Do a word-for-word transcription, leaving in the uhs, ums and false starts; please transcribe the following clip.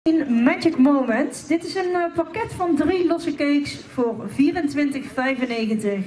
In Magic Moment. Dit is een uh, pakket van drie losse cakes voor vierentwintig vijfennegentig.